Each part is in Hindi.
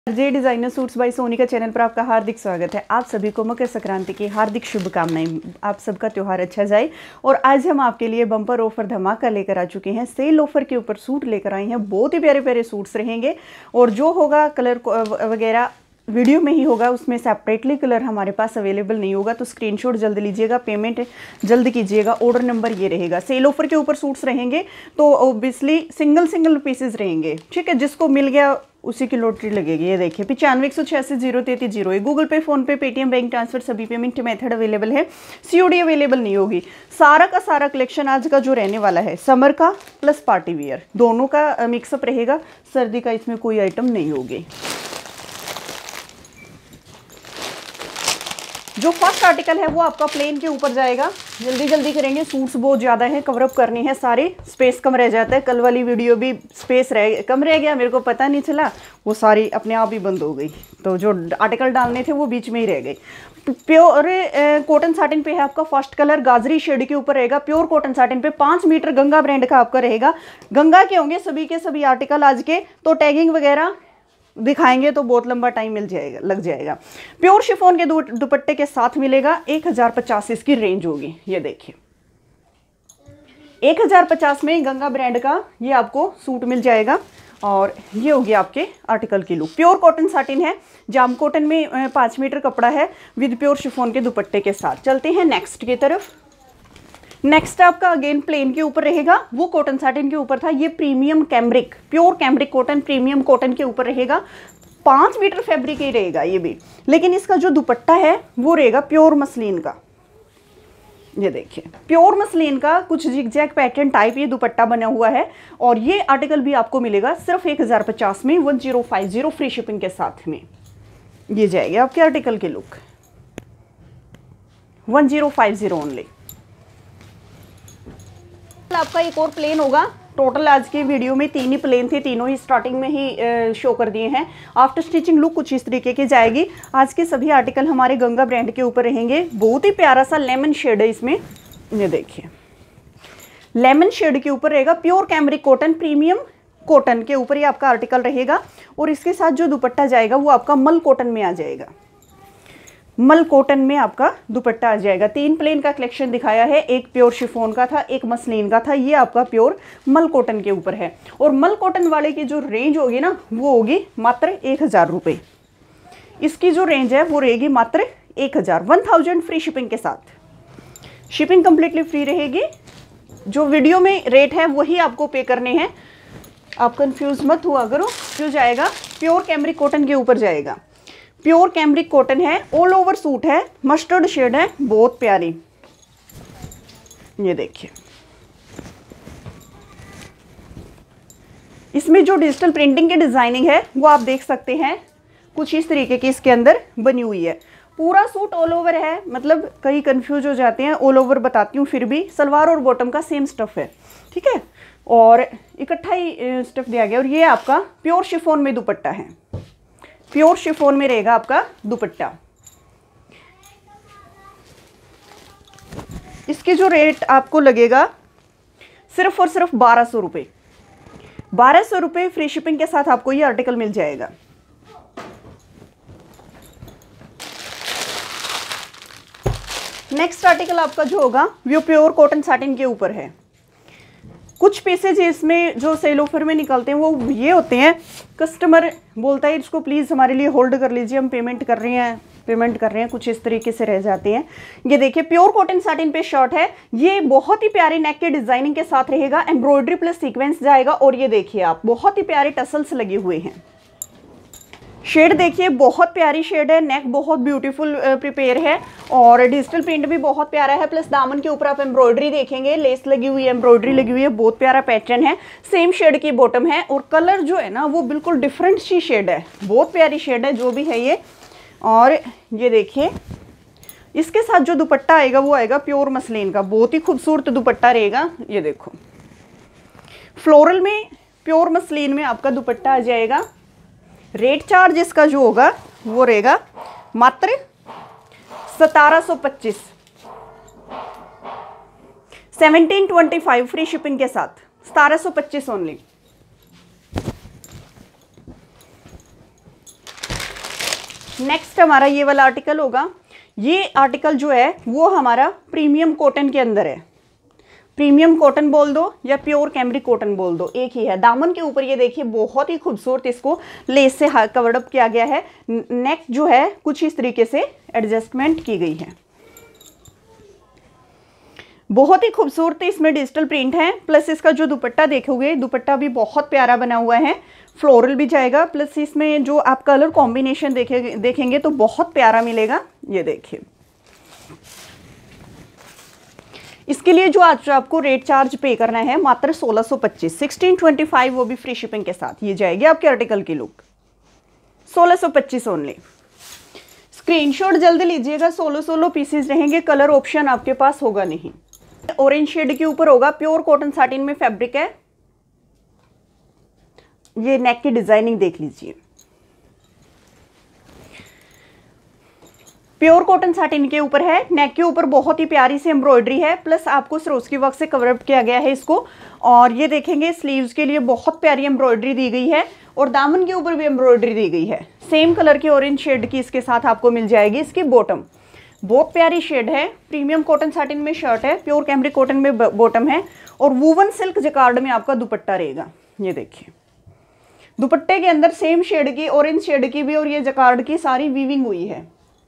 J designer suits by Sonika channel पर आपका हार्दिक स्वागत है। आप सभी को मकर संक्रांति की हार्दिक शुभकामनाएं। आप सबका त्यौहार अच्छा जाए। और आज हम आपके लिए बम्पर ऑफर धमाका लेकर आ चुके हैं। सेल ऑफर के ऊपर सूट लेकर आए हैं। बहुत ही प्यारे प्यारे सूट्स रहेंगे और जो होगा कलर वगैरह वीडियो में ही होगा, उसमें सेपरेटली कलर हमारे पास अवेलेबल नहीं होगा। तो स्क्रीनशॉट जल्द लीजिएगा, पेमेंट जल्द कीजिएगा। ऑर्डर नंबर ये रहेगा। सेल ऑफर के ऊपर सूट्स रहेंगे तो ऑब्वियसली सिंगल पीसेस रहेंगे, ठीक है। जिसको मिल गया उसी की लॉटरी लगेगी। ये देखिए 9516803301। Google Pay, PhonePe, Paytm, bank transfer सभी पेमेंट मेथड अवेलेबल है। सीओडी अवेलेबल नहीं होगी। सारा का सारा कलेक्शन आज का जो रहने वाला है समर का प्लस पार्टी वियर दोनों का मिक्सअप रहेगा। सर्दी का इसमें कोई आइटम नहीं होगी। जो फर्स्ट आर्टिकल है वो आपका प्लेन के ऊपर जाएगा। जल्दी करेंगे, सूट्स बहुत ज़्यादा हैं, कवरअप करने हैं सारे। स्पेस कम रह जाता है। कल वाली वीडियो भी स्पेस कम रह गया, मेरे को पता नहीं चला, वो सारी अपने आप ही बंद हो गई। तो जो आर्टिकल डालने थे वो बीच में ही रह गए। प्योर कॉटन साटिन पे है आपका फर्स्ट कलर, गाजरी शेड के ऊपर रहेगा। प्योर कॉटन साटिन पे 5 मीटर गंगा ब्रांड का आपका रहेगा। गंगा के होंगे सभी के सभी आर्टिकल आज के। तो टैगिंग वगैरह दिखाएंगे तो बहुत लंबा टाइम लग जाएगा। प्योर शिफॉन के दुपट्टे के साथ मिलेगा। 1050 इसकी रेंज होगी। ये देखिए 1050 में गंगा ब्रांड का ये आपको सूट मिल जाएगा। और ये होगी आपके आर्टिकल की लुक। प्योर कॉटन साटिन है, जाम कॉटन में 5 मीटर कपड़ा है विद प्योर शिफॉन के दुपट्टे के साथ। चलते हैं नेक्स्ट की तरफ। नेक्स्ट आपका अगेन प्लेन के ऊपर रहेगा। वो कॉटन साटिन के ऊपर था। ये premium cambric, pure cambric cotton, premium cotton के ऊपर रहेगा। 5 मीटर फैब्रिक ही रहेगा ये भी। लेकिन इसका जो दुपट्टा है वो रहेगा प्योर मसलिन का। ये देखिए प्योर मसलिन का कुछ जिगजैग पैटर्न टाइप ये दुपट्टा बना हुआ है। और ये आर्टिकल भी आपको मिलेगा सिर्फ 1050 में, 1050 फ्री शिपिंग के साथ में। ये जाएगी आपके आर्टिकल की लुक 1050 ओनली। आपका एक और प्लेन होगा। टोटल आज की वीडियो में 3 ही प्लेन थे, तीनों ही स्टार्टिंग में ही शो कर दिए हैं। आफ्टर स्टिचिंग लुक कुछ इस तरीके की जाएगी। आज के सभी आर्टिकल हमारे गंगा ब्रांड के ऊपर रहेंगे। बहुत ही प्यारा सा लेमन शेड है इसमें। ये देखिए लेमन शेड के ऊपर रहेगा। Pure cambric cotton, premium cotton के ऊपर ही आपका आर्टिकल रहेगा। और इसके साथ जो दुपट्टा जाएगा वो आपका मल कॉटन में आ जाएगा। मल कॉटन में आपका दुपट्टा आ जाएगा। 3 प्लेन का कलेक्शन दिखाया है। एक प्योर शिफॉन का था, एक मसलिन का था। ये आपका प्योर मल कॉटन के ऊपर है। और मल कॉटन वाले की जो रेंज होगी ना वो होगी मात्र 1000 रुपये। इसकी जो रेंज है वो रहेगी मात्र 1000 फ्री शिपिंग के साथ। शिपिंग कंप्लीटली फ्री रहेगी। जो वीडियो में रेट है वही आपको पे करने हैं। आप कंफ्यूज मत हुआ करो। जो जाएगा प्योर कैमरिक कॉटन के ऊपर जाएगा। प्योर कैमरिक कॉटन है, ऑल ओवर सूट है, मस्टर्ड शेड है, बहुत प्यारी। ये देखिए इसमें जो डिजिटल प्रिंटिंग की डिजाइनिंग है वो आप देख सकते हैं। कुछ इस तरीके की इसके अंदर बनी हुई है। पूरा सूट ऑल ओवर है, मतलब कई कंफ्यूज हो जाते हैं। ऑल ओवर बताती हूँ फिर भी। सलवार और बॉटम का सेम स्टफ है, ठीक है। और इकट्ठा ही स्टफ दिया गया। और ये आपका प्योर शिफॉन में दुपट्टा है। प्योर शिफॉन में रहेगा आपका दुपट्टा। इसके जो रेट आपको लगेगा सिर्फ और सिर्फ 1200 रुपये। 1200 रुपये फ्री शिपिंग के साथ आपको ये आर्टिकल मिल जाएगा। नेक्स्ट आर्टिकल आपका जो होगा वो प्योर कॉटन साटिन के ऊपर है। कुछ पीसेज इसमें जो सेल ऑफर में निकलते हैं वो ये होते हैं। कस्टमर बोलता है इसको प्लीज़ हमारे लिए होल्ड कर लीजिए, हम पेमेंट कर रहे हैं, कुछ इस तरीके से रह जाते हैं। ये देखिए प्योर कॉटन साटिन पे शर्ट है। ये बहुत ही प्यारे नेक के डिजाइनिंग के साथ रहेगा। एम्ब्रॉयडरी प्लस सीक्वेंस जाएगा। और ये देखिए आप बहुत ही प्यारे टसल्स लगे हुए हैं। शेड देखिए बहुत प्यारी शेड है। नेक बहुत ब्यूटीफुल प्रिपेयर है। और डिजिटल प्रिंट भी बहुत प्यारा है। प्लस दामन के ऊपर आप एम्ब्रॉयडरी देखेंगे, लेस लगी हुई है, एम्ब्रॉयडरी लगी हुई है। बहुत प्यारा पैटर्न है। सेम शेड की बॉटम है। और कलर जो है ना वो बिल्कुल डिफरेंट सी शेड है। बहुत प्यारी शेड है जो भी है ये। और ये देखिए इसके साथ जो दुपट्टा आएगा वो आएगा प्योर मसलिन का। बहुत ही खूबसूरत दुपट्टा रहेगा। ये देखो फ्लोरल में प्योर मसलिन में आपका दुपट्टा आ जाएगा। रेट चार्ज इसका जो होगा वो रहेगा मात्र 1725, 1725 फ्री शिपिंग के साथ 1725 ओनली। नेक्स्ट हमारा ये वाला आर्टिकल होगा। ये आर्टिकल जो है वो हमारा प्रीमियम कॉटन के अंदर है। प्रीमियम कॉटन बोल दो या प्योर कैमरिक कॉटन बोल दो, एक ही है। दामन के ऊपर ये देखिए बहुत ही खूबसूरत इसको लेस से कवर्ड अप किया गया है। नेक जो है कुछ इस तरीके से एडजस्टमेंट की गई है। बहुत ही खूबसूरत इसमें डिजिटल प्रिंट है। प्लस इसका जो दुपट्टा देखोगे, दुपट्टा भी बहुत प्यारा बना हुआ है, फ्लोरल भी जाएगा। प्लस इसमें जो आप कलर कॉम्बिनेशन देखेंगे तो बहुत प्यारा मिलेगा। ये देखिए, इसके लिए जो आज आपको रेट चार्ज पे करना है मात्र 1625, 1625, वो भी फ्री शिपिंग के साथ। ये जाएगी आपके आर्टिकल की लुक 1625 ओनली। स्क्रीनशॉट जल्दी लीजिएगा, 16 पीसेस रहेंगे। कलर ऑप्शन आपके पास होगा नहीं। ऑरेंज शेड के ऊपर होगा, प्योर कॉटन साटिन में फैब्रिक है। ये नेक की डिजाइनिंग देख लीजिए, प्योर कॉटन साटिन के ऊपर है। नेक के ऊपर बहुत ही प्यारी सी एम्ब्रॉयडरी है, प्लस आपको सरोस्की वर्क से कवर अप किया गया है इसको। और ये देखेंगे स्लीव्स के लिए बहुत प्यारी एम्ब्रॉयडरी दी गई है और दामन के ऊपर भी एम्ब्रॉयडरी दी गई है। सेम कलर की ऑरेंज शेड की इसके साथ आपको मिल जाएगी। इसकी बॉटम बहुत प्यारी शेड है, प्रीमियम कॉटन साटिन में शर्ट है, प्योर कैमरिक कॉटन में बॉटम है और वूवन सिल्क जकार्ड में आपका दुपट्टा रहेगा। ये देखिए, दुपट्टे के अंदर सेम शेड की, ऑरेंज शेड की भी और ये जकार्ड की सारी वीविंग हुई है।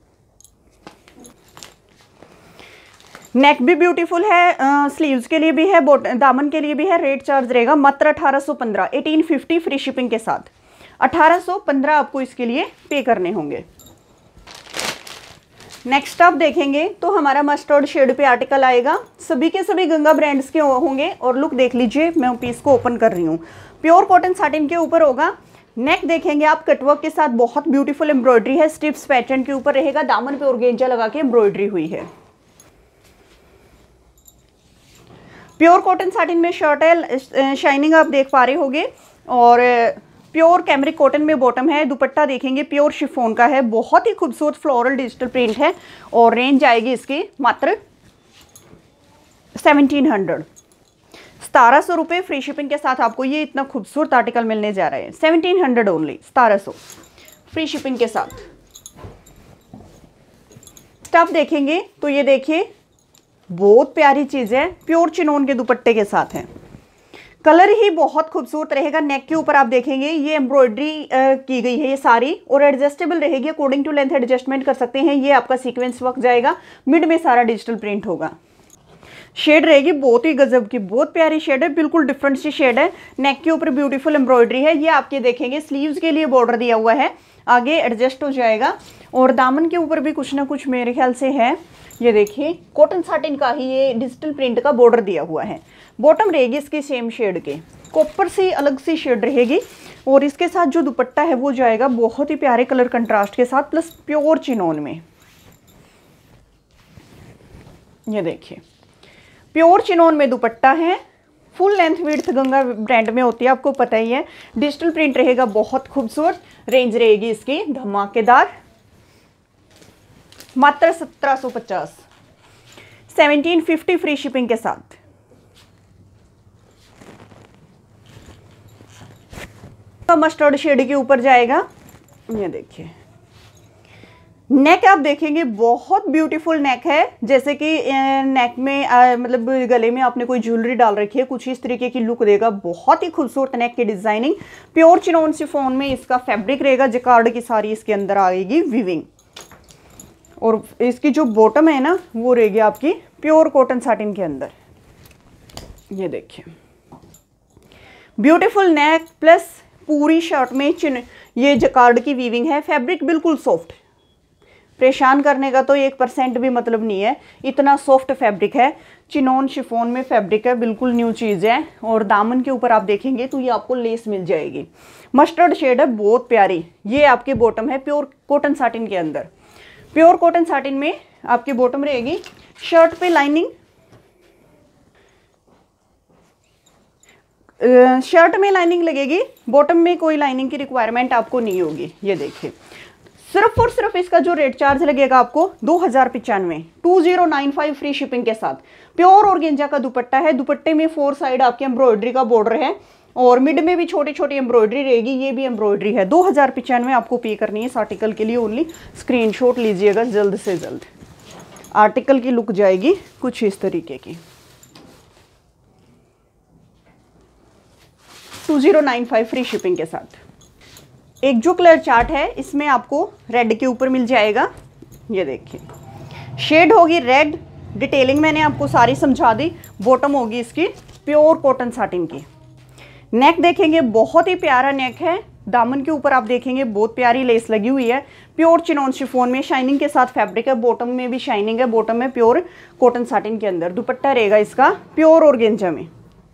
नेक भी ब्यूटीफुल है, स्लीव्स के लिए भी है, दामन के लिए भी है। रेट चार्ज रहेगा मात्र 1815, 1850 फ्री शिपिंग के साथ। 1815 आपको इसके लिए पे करने होंगे। नेक्स्ट आप देखेंगे तो हमारा मस्टर्ड शेड पे आर्टिकल आएगा। सभी के सभी गंगा ब्रांड्स के होंगे और लुक देख लीजिए, मैं पीस को ओपन कर रही हूँ। प्योर कॉटन साटिन के ऊपर होगा। नेक देखेंगे आप कटवर्क के साथ, बहुत ब्यूटीफुल एम्ब्रॉयडरी है, स्ट्रिप्स पैटर्न के ऊपर रहेगा। दामन पे ऑर्गेंजा लगा के एम्ब्रॉयडरी हुई है। प्योर कॉटन साटिन में शर्ट है, शाइनिंग आप देख पा रहे होंगे। और प्योर कैमरिक कॉटन में बॉटम है। दुपट्टा देखेंगे प्योर शिफॉन का है, बहुत ही खूबसूरत फ्लोरल डिजिटल प्रिंट है। और रेंज आएगी इसकी मात्र 1700, 1700 रुपये फ्री शिपिंग के साथ आपको ये इतना खूबसूरत आर्टिकल मिलने जा रहा है। 1700 ओनली, 1700 फ्री शिपिंग के साथ। स्टफ देखेंगे तो ये देखिए बहुत प्यारी चीज़ है, प्योर चिनोन के दुपट्टे के साथ है। कलर ही बहुत खूबसूरत रहेगा। नेक के ऊपर आप देखेंगे ये एम्ब्रॉयडरी की गई है ये सारी, और एडजस्टेबल रहेगी, अकॉर्डिंग टू लेंथ एडजस्टमेंट कर सकते हैं। ये आपका सीक्वेंस वर्क जाएगा, मिड में सारा डिजिटल प्रिंट होगा। शेड रहेगी बहुत ही गजब की, बहुत प्यारी शेड है, बिल्कुल डिफरेंट सी शेड है। नेक के ऊपर ब्यूटीफुल एम्ब्रॉयडरी है। ये आपके देखेंगे स्लीव्स के लिए बॉर्डर दिया हुआ है, आगे एडजस्ट हो जाएगा। और दामन के ऊपर भी कुछ ना कुछ मेरे ख्याल से है। ये देखिए कॉटन साटिन का ही ये डिजिटल प्रिंट का बॉर्डर दिया हुआ है। बॉटम रहेगी इसकी सेम शेड के, कॉपर सी अलग सी शेड रहेगी। और इसके साथ जो दुपट्टा है वो जाएगा बहुत ही प्यारे कलर कंट्रास्ट के साथ, प्लस प्योर चिनोन में। ये देखिए प्योर चिनोन में दुपट्टा है। Full length width Ganga brand में होती है, आपको पता ही है। डिजिटल प्रिंट रहेगा बहुत खूबसूरत। रेंज रहेगी इसकी धमाकेदार मात्र 1750, 1750 फ्री शिपिंग के साथ। तो मस्टर्ड शेड के ऊपर जाएगा। ये देखिए नेक आप देखेंगे बहुत ब्यूटीफुल नेक है, जैसे कि नेक में मतलब गले में आपने कोई ज्वेलरी डाल रखी है, कुछ इस तरीके की लुक देगा। बहुत ही खूबसूरत नेक की डिजाइनिंग, प्योर चिनोन शिफॉन में इसका फैब्रिक रहेगा। जकार्ड की सारी इसके अंदर आएगी वीविंग। और इसकी जो बॉटम है ना वो रहेगी आपकी प्योर कॉटन साटिन के अंदर। ये देखिए ब्यूटीफुल नेक, प्लस पूरी शर्ट में ये जकार्ड की वीविंग है। फैब्रिक बिल्कुल सॉफ्ट, परेशान करने का तो 1% भी मतलब नहीं है, इतना सॉफ्ट फैब्रिक है। चिनोन शिफॉन में फैब्रिक है, बिल्कुल न्यू चीज़ है। और दामन के ऊपर आप देखेंगे तो ये आपको लेस मिल जाएगी। मस्टर्ड शेड है बहुत प्यारी। ये आपकी बॉटम है प्योर कॉटन साटिन के अंदर। प्योर कॉटन साटिन में आपकी बॉटम रहेगी। शर्ट पे लाइनिंग, शर्ट में लाइनिंग लगेगी, बॉटम में कोई लाइनिंग की रिक्वायरमेंट आपको नहीं होगी। ये देखिए सिर्फ और सिर्फ इसका जो रेट चार्ज लगेगा आपको 2095, 2095 फ्री शिपिंग के साथ। प्योर ऑर्गेंजा का दुपट्टा है। दुपट्टे में 4 साइड आपके एम्ब्रॉयडरी का बॉर्डर है। और मिड में भी छोटी छोटी एम्ब्रॉयडरी रहेगी, ये भी एम्ब्रॉयडरी है। 2095 आपको पे करनी है इस आर्टिकल के लिए ओनली। स्क्रीनशॉट लीजिएगा जल्द से जल्द। आर्टिकल की लुक जाएगी कुछ इस तरीके की। 2095 फ्री शिपिंग के साथ। एक जो कलर चार्ट है इसमें आपको रेड के ऊपर मिल जाएगा, ये देखिए शेड होगी रेड। डिटेलिंग मैंने आपको सारी समझा दी। बॉटम होगी इसकी प्योर कॉटन साटिन की। नेक देखेंगे बहुत ही प्यारा नेक है। दामन के ऊपर आप देखेंगे बहुत प्यारी लेस लगी हुई है। प्योर चिनॉन शिफॉन में शाइनिंग के साथ फैब्रिक है। बॉटम में भी शाइनिंग है, बॉटम में प्योर कॉटन साटिन के अंदर। दुपट्टा रहेगा इसका प्योर ऑर्गेन्जा में।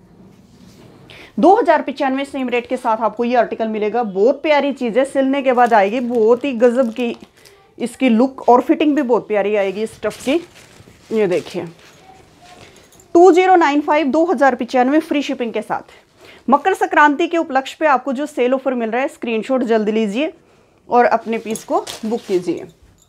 2095 सेम रेट के साथ आपको ये आर्टिकल मिलेगा। बहुत प्यारी चीज़ है, सिलने के बाद आएगी बहुत ही गजब की इसकी लुक, और फिटिंग भी बहुत प्यारी आएगी इस स्टफ की। ये देखिए 2095 2095 फ्री शिपिंग के साथ। मकर संक्रांति के उपलक्ष्य पे आपको जो सेल ऑफर मिल रहा है, स्क्रीनशॉट जल्द लीजिए और अपने पीस को बुक कीजिए।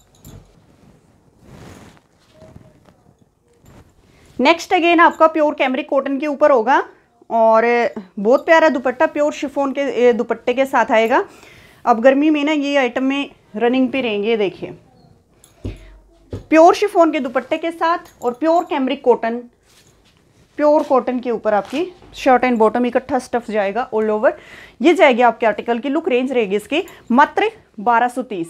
नेक्स्ट अगेन आपका प्योर कैमरिक कॉटन के ऊपर होगा और बहुत प्यारा दुपट्टा प्योर शिफॉन के दुपट्टे के साथ आएगा। अब गर्मी में ना ये आइटम में रनिंग पे रहेंगे। देखिए प्योर शिफॉन के दुपट्टे के साथ और pure cambric cotton, pure cotton के ऊपर आपकी शर्ट एंड बॉटम इकट्ठा स्टफ जाएगा ऑल ओवर। ये जाएगी आपके आर्टिकल की लुक। रेंज रहेगी इसकी मात्र 1230,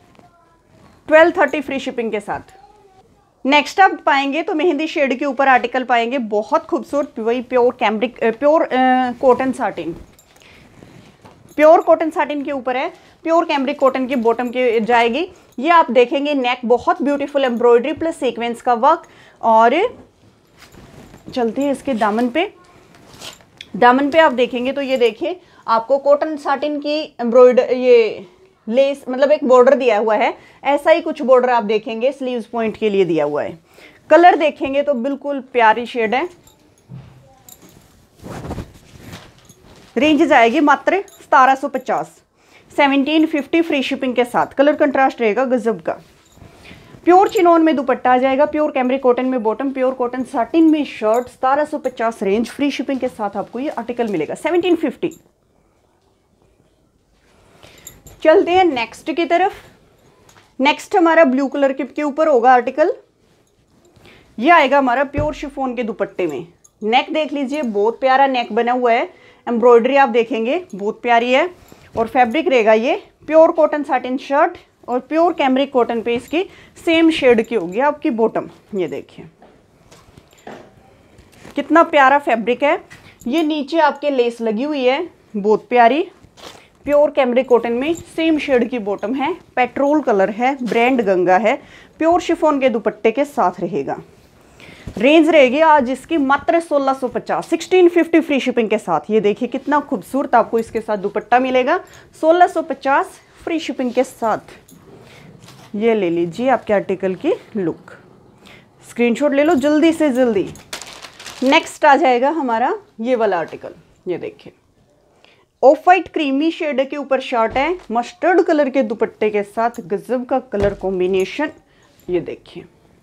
1230 फ्री शिपिंग के साथ। नेक्स्ट आप पाएंगे तो मेहंदी शेड के ऊपर आर्टिकल पाएंगे, बहुत खूबसूरत, वही pure cambric pure cotton satin, pure cotton satin के ऊपर है। प्योर कैमरिक कॉटन की बॉटम के जाएगी। ये आप देखेंगे नेक बहुत ब्यूटीफुल एम्ब्रॉयडरी प्लस सीक्वेंस का वर्क। और चलते हैं इसके दामन पे। दामन पे आप देखेंगे तो ये देखिए आपको कॉटन साटिन की एम्ब्रॉयडर, ये लेस मतलब एक बॉर्डर दिया हुआ है। ऐसा ही कुछ बॉर्डर आप देखेंगे स्लीव्स पॉइंट के लिए दिया हुआ है। कलर देखेंगे तो बिल्कुल प्यारी शेड है। रेंज जाएगी मात्र 1750, 1750 फ्री शिपिंग के साथ। कलर कंट्रास्ट रहेगा गजब का। प्योर चिनोन में दुपट्टा आ जाएगा, प्योर कैमरिक कॉटन में बॉटम, प्योर कॉटन साटिन में शर्ट। 1750 रेंज, फ्री शिपिंग के साथ आपको ये आर्टिकल मिलेगा 1750। चलते हैं नेक्स्ट की तरफ। नेक्स्ट हमारा ब्लू कलर के ऊपर होगा आर्टिकल। ये आएगा हमारा प्योर शिफॉन के दुपट्टे में। नेक देख लीजिए बहुत प्यारा नेक बना हुआ है। एम्ब्रॉयडरी आप देखेंगे बहुत प्यारी है। और फैब्रिक रहेगा ये प्योर कॉटन साटिन शर्ट और प्योर कैमरिक कॉटन पे इसकी सेम शेड की होगी आपकी बॉटम। ये देखिए कितना प्यारा फैब्रिक है। ये नीचे आपके लेस लगी हुई है बहुत प्यारी। प्योर कैमरिक कॉटन में सेम शेड की बॉटम है। पेट्रोल कलर है, ब्रांड गंगा है। प्योर शिफॉन के दुपट्टे के साथ रहेगा। रेंज रहेगी आज इसकी मात्र 1650, 1650 फ्री शिपिंग के साथ। ये देखिए कितना खूबसूरत आपको इसके साथ दुपट्टा मिलेगा 1650 फ्री शिपिंग के साथ। ये ले लीजिए आपके आर्टिकल की लुक। स्क्रीनशॉट ले लो जल्दी से जल्दी। नेक्स्ट आ जाएगा हमारा ये वाला आर्टिकल। ये देखिए ऑफ वाइट क्रीमी शेड के ऊपर शर्ट है, मस्टर्ड कलर के दुपट्टे के साथ। गजब का कलर कॉम्बिनेशन। ये देखिए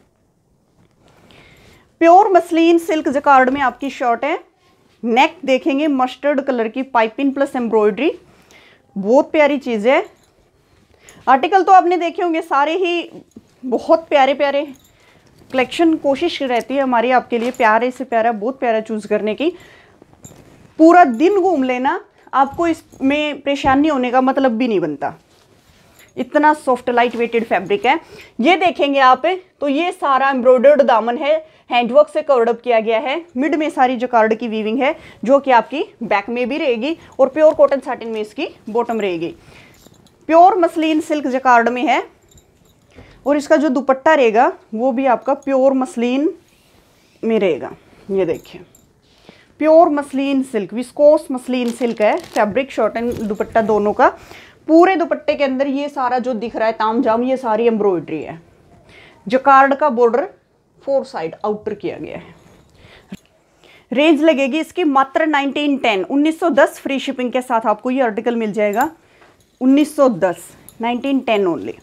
प्योर मसलिन सिल्क जकार्ड में आपकी शर्ट है। नेक देखेंगे मस्टर्ड कलर की पाइपिंग प्लस एम्ब्रॉयडरी। बहुत प्यारी चीज़ है। आर्टिकल तो आपने देखे होंगे सारे ही, बहुत प्यारे प्यारे कलेक्शन। कोशिश रहती है हमारी आपके लिए प्यारे से प्यारा, बहुत प्यारा चूज़ करने की। पूरा दिन घूम लेना, आपको इसमें परेशानी होने का मतलब भी नहीं बनता। इतना सॉफ्ट लाइट वेटेड फैब्रिक है। ये देखेंगे आप तो ये सारा एम्ब्रॉयडर्ड दामन है, हैंडवर्क से कवर्ड अप किया गया है। मिड में सारी जकार्ड की वीविंग है जो कि आपकी बैक में भी रहेगी और प्योर कॉटन साटिन में इसकी बॉटम रहेगी। प्योर मसलिन सिल्क जकार्ड में है और इसका जो दुपट्टा रहेगा वो भी आपका प्योर मसलिन में रहेगा। ये देखिए pure muslin silk, viscose muslin silk है फैब्रिक। शर्ट एंड दुपट्टा दोनों का। पूरे दुपट्टे के अंदर ये सारा जो दिख रहा है ताम जाम, ये सारी एम्ब्रॉयडरी है। जकार्ड का बॉर्डर 4 साइड आउटर किया गया है। रेंज लगेगी इसकी मात्र 1910, 1910 फ्री शिपिंग के साथ आपको ये आर्टिकल मिल जाएगा 1910, 1910 only.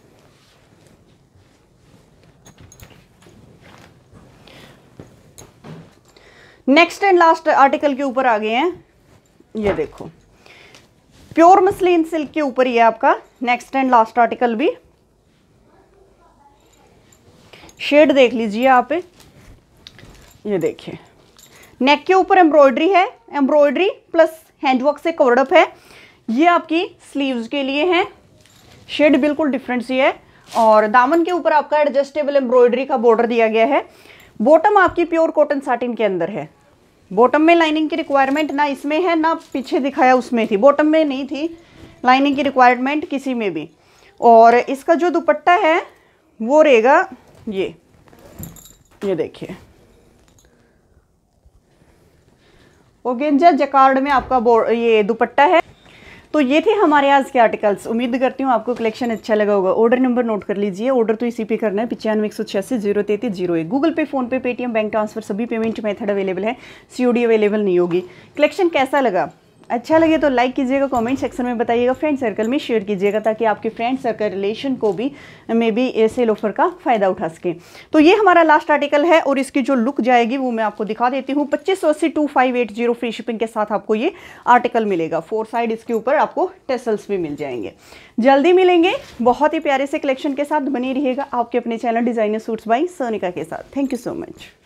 Next and last article के ऊपर आ गए हैं। ये देखो प्योर मसलिन सिल्क के ऊपर ये आपका नेक्स्ट एंड लास्ट आर्टिकल भी। शेड देख लीजिए आप, ये देखिए नेक के ऊपर एम्ब्रॉयडरी है, एम्ब्रॉयडरी प्लस हैंडवर्क से कवर्ड अप है। ये आपकी स्लीव्स के लिए है, शेड बिल्कुल डिफरेंट सी है। और दामन के ऊपर आपका एडजस्टेबल एम्ब्रॉयडरी का बॉर्डर दिया गया है। बॉटम आपकी प्योर कॉटन साटिन के अंदर है। बॉटम में लाइनिंग की रिक्वायरमेंट ना इसमें है ना पीछे दिखाया उसमें थी, बॉटम में नहीं थी लाइनिंग की रिक्वायरमेंट किसी में भी। और इसका जो दुपट्टा है वो रहेगा ये देखिए ऑर्गेन्जा जकार्ड में आपका ये दुपट्टा है। तो ये थे हमारे आज के आर्टिकल्स। उम्मीद करती हूँ आपको कलेक्शन अच्छा लगा होगा। ऑर्डर नंबर नोट कर लीजिए, ऑर्डर तो इसी पे करना है 9516803301। Google Pay, PhonePe, Paytm, bank transfer सभी पेमेंट मेथड अवेलेबल है, सीओडी अवेलेबल नहीं होगी। कलेक्शन कैसा लगा? अच्छा लगे तो लाइक कीजिएगा, कमेंट सेक्शन में बताइएगा, फ्रेंड सर्कल में शेयर कीजिएगा ताकि आपके फ्रेंड सर्कल रिलेशन को भी सेल ऑफर का फ़ायदा उठा सकें। तो ये हमारा लास्ट आर्टिकल है और इसकी जो लुक जाएगी वो मैं आपको दिखा देती हूँ। 2580 फ्री शिपिंग के साथ आपको ये आर्टिकल मिलेगा। 4 साइड इसके ऊपर आपको टेसल्स भी मिल जाएंगे। जल्दी मिलेंगे बहुत ही प्यारे से कलेक्शन के साथ। बने रहिएगा आपके अपने channel designer suits by Sonika के साथ। Thank you so much.